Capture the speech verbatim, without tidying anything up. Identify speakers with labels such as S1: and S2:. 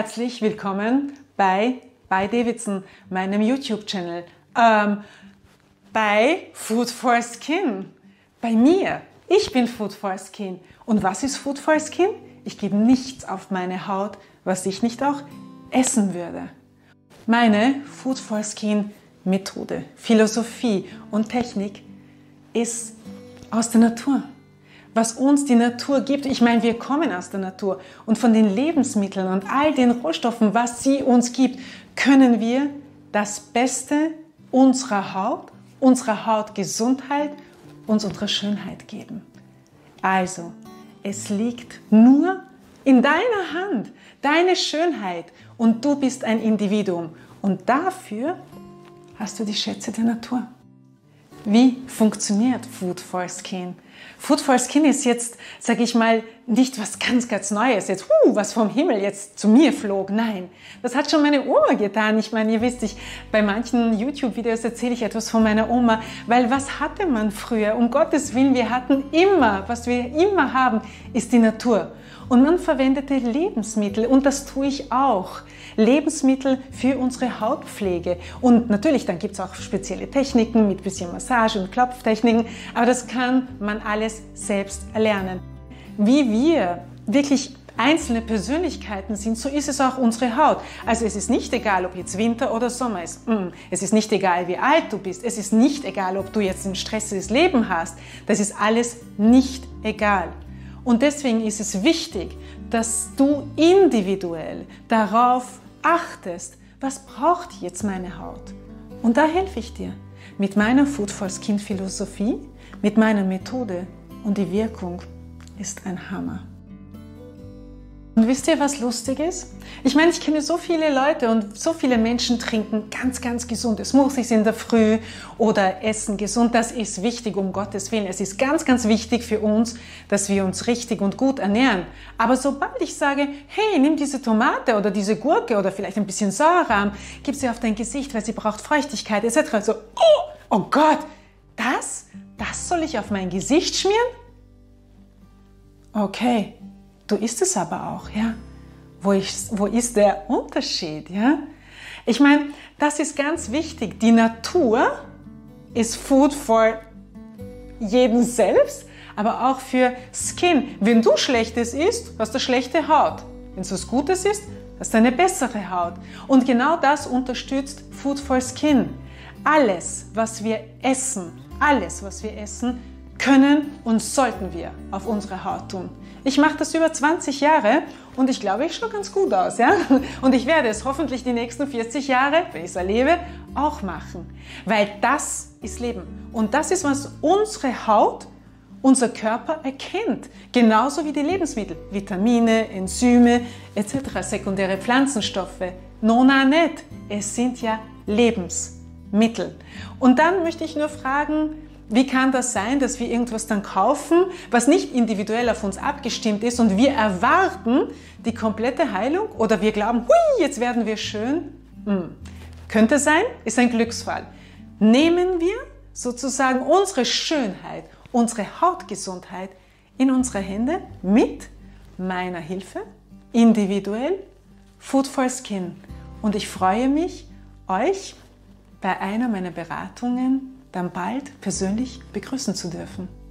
S1: herzlich willkommen bei bei Davidson, meinem YouTube-Channel, ähm, bei Food for Skin, bei mir. Ich bin Food for Skin. Und was ist Food for Skin? Ich gebe nichts auf meine Haut, was ich nicht auch essen würde. Meine Food for Skin Methode, Philosophie und Technik ist aus der Natur. Was uns die Natur gibt, ich meine, wir kommen aus der Natur und von den Lebensmitteln und all den Rohstoffen, was sie uns gibt, können wir das Beste unserer Haut, unserer Hautgesundheit und unserer Schönheit geben. Also, es liegt nur in deiner Hand, deine Schönheit, und du bist ein Individuum und dafür hast du die Schätze der Natur. Wie funktioniert Food for Skin? Food for Skin ist jetzt, sage ich mal, nicht was ganz, ganz Neues, jetzt, uh, was vom Himmel jetzt zu mir flog. Nein, das hat schon meine Oma getan. Ich meine, ihr wisst, ich, bei manchen YouTube-Videos erzähle ich etwas von meiner Oma, weil was hatte man früher? Um Gottes Willen, wir hatten immer, was wir immer haben, ist die Natur. Und man verwendete Lebensmittel, und das tue ich auch. Lebensmittel für unsere Hautpflege. Und natürlich, dann gibt es auch spezielle Techniken mit bisschen Massage und Klopftechniken, aber das kann man alles selbst erlernen. Wie wir wirklich einzelne Persönlichkeiten sind, so ist es auch unsere Haut. Also es ist nicht egal, ob jetzt Winter oder Sommer ist. Es ist nicht egal, wie alt du bist. Es ist nicht egal, ob du jetzt ein stressiges Leben hast. Das ist alles nicht egal. Und deswegen ist es wichtig, dass du individuell darauf achtest, was braucht jetzt meine Haut? Und da helfe ich dir mit meiner Food for Skin Philosophie, mit meiner Methode, und die Wirkung ist ein Hammer. Und wisst ihr, was lustig ist? Ich meine, ich kenne so viele Leute und so viele Menschen trinken ganz, ganz gesunde Smoothies in der Früh oder essen gesund. Das ist wichtig, um Gottes Willen. Es ist ganz, ganz wichtig für uns, dass wir uns richtig und gut ernähren. Aber sobald ich sage, hey, nimm diese Tomate oder diese Gurke oder vielleicht ein bisschen Säure, gib sie auf dein Gesicht, weil sie braucht Feuchtigkeit et cetera. So, oh, oh Gott, das, das soll ich auf mein Gesicht schmieren? Okay. Du isst es aber auch, ja? Wo, ich, wo ist der Unterschied, ja? Ich meine, das ist ganz wichtig. Die Natur ist Food for jeden selbst, aber auch für Skin. Wenn du Schlechtes isst, hast du schlechte Haut. Wenn du was Gutes isst, hast du eine bessere Haut. Und genau das unterstützt Food for Skin. Alles, was wir essen, alles, was wir essen, können und sollten wir auf unsere Haut tun. Ich mache das über zwanzig Jahre und ich glaube, ich schaue ganz gut aus. Ja? Und ich werde es hoffentlich die nächsten vierzig Jahre, wenn ich es erlebe, auch machen. Weil das ist Leben. Und das ist, was unsere Haut, unser Körper erkennt. Genauso wie die Lebensmittel, Vitamine, Enzyme et cetera, sekundäre Pflanzenstoffe. Nona net, es sind ja Lebensmittel. Und dann möchte ich nur fragen, wie kann das sein, dass wir irgendwas dann kaufen, was nicht individuell auf uns abgestimmt ist, und wir erwarten die komplette Heilung, oder wir glauben, hui, jetzt werden wir schön? Hm. Könnte sein, ist ein Glücksfall. Nehmen wir sozusagen unsere Schönheit, unsere Hautgesundheit in unsere Hände mit meiner Hilfe, individuell, Food for Skin. Und ich freue mich, euch bei einer meiner Beratungen dann bald persönlich begrüßen zu dürfen.